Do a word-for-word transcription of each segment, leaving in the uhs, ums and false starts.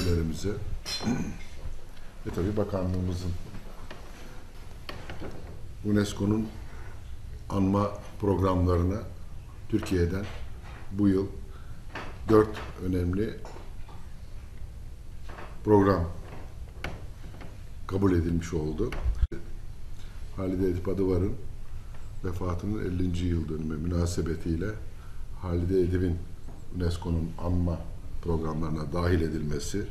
yetkililerimize ve tabii bakanlığımızın UNESCO'nun anma programlarına Türkiye'den bu yıl dört önemli program kabul edilmiş oldu. Halide Edip Adıvar'ın vefatının ellinci yıl dönümü münasebetiyle Halide Edip'in UNESCO'nun anma programlarına dahil edilmesi,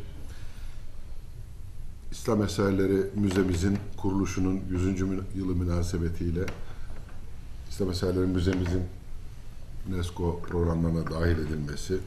İslam Eserleri Müzemizin kuruluşunun yüzüncü yılı münasebetiyle İslam Eserleri Müzemizin UNESCO programlarına dahil edilmesi,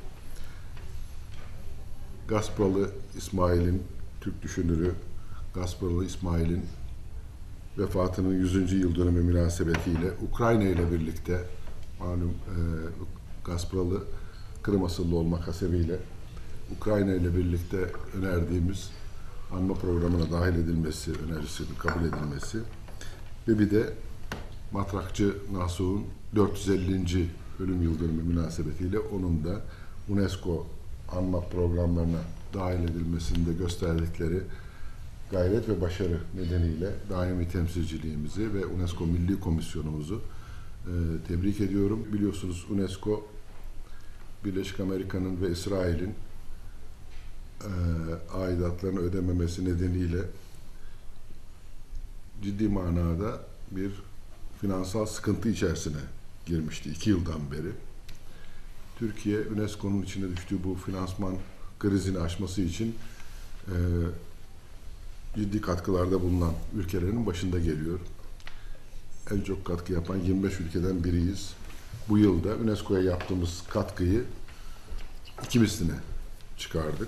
Gaspralı İsmail'in, Türk düşünürü Gaspralı İsmail'in vefatının yüzüncü yıl dönümü münasebetiyle Ukrayna ile birlikte, malum e, Gaspralı Kırım asıllı olmak hasebiyle Ukrayna ile birlikte önerdiğimiz anma programına dahil edilmesi, önerisinin kabul edilmesi ve bir de Matrakçı Nasuh'un dört yüz ellinci ölüm yıl dönümü münasebetiyle onun da UNESCO anma programlarına dahil edilmesinde gösterdikleri gayret ve başarı nedeniyle daimi temsilciliğimizi ve UNESCO Milli Komisyonumuzu e, tebrik ediyorum. Biliyorsunuz UNESCO, Birleşik Amerika'nın ve İsrail'in e, aidatlarını ödememesi nedeniyle ciddi manada bir finansal sıkıntı içerisine girmişti iki yıldan beri. Türkiye, UNESCO'nun içine düştüğü bu finansman krizini aşması için e, ciddi katkılarda bulunan ülkelerin başında geliyor. En çok katkı yapan yirmi beş ülkeden biriyiz. Bu yılda UNESCO'ya yaptığımız katkıyı iki misline çıkardık.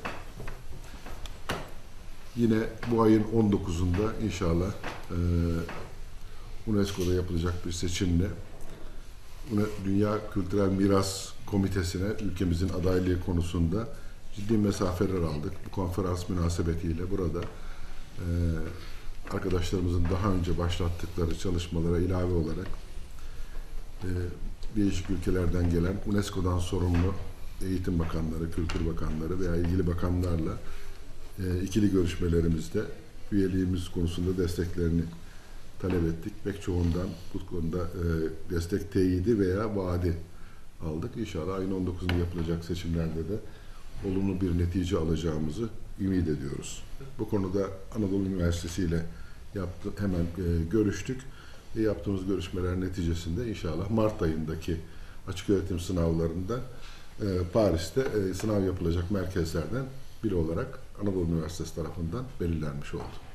Yine bu ayın on dokuzunda inşallah e, UNESCO'da yapılacak bir seçimle Dünya Kültürel Miras Komitesi'ne ülkemizin adaylığı konusunda ciddi mesafeler aldık. Bu konferans münasebetiyle burada e, arkadaşlarımızın daha önce başlattıkları çalışmalara ilave olarak e, değişik ülkelerden gelen UNESCO'dan sorumlu eğitim bakanları, kültür bakanları veya ilgili bakanlarla e, ikili görüşmelerimizde üyeliğimiz konusunda desteklerini talep ettik. Pek çoğundan bu konuda e, destek teyidi veya vaadi aldık. İnşallah ayın on dokuzunda yapılacak seçimlerde de olumlu bir netice alacağımızı ümit ediyoruz. Bu konuda Anadolu Üniversitesi ile yaptı, hemen e, görüştük ve yaptığımız görüşmeler neticesinde inşallah Mart ayındaki açık öğretim sınavlarında e, Paris'te e, sınav yapılacak merkezlerden biri olarak Anadolu Üniversitesi tarafından belirlenmiş oldu.